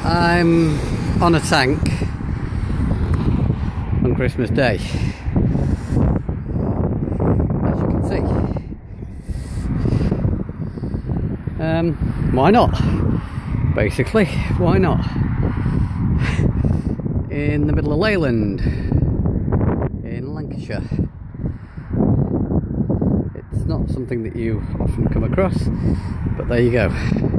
I'm on a tank on Christmas Day, as you can see. Why not? Basically, why not? In the middle of Leyland, in Lancashire. It's not something that you often come across, but there you go.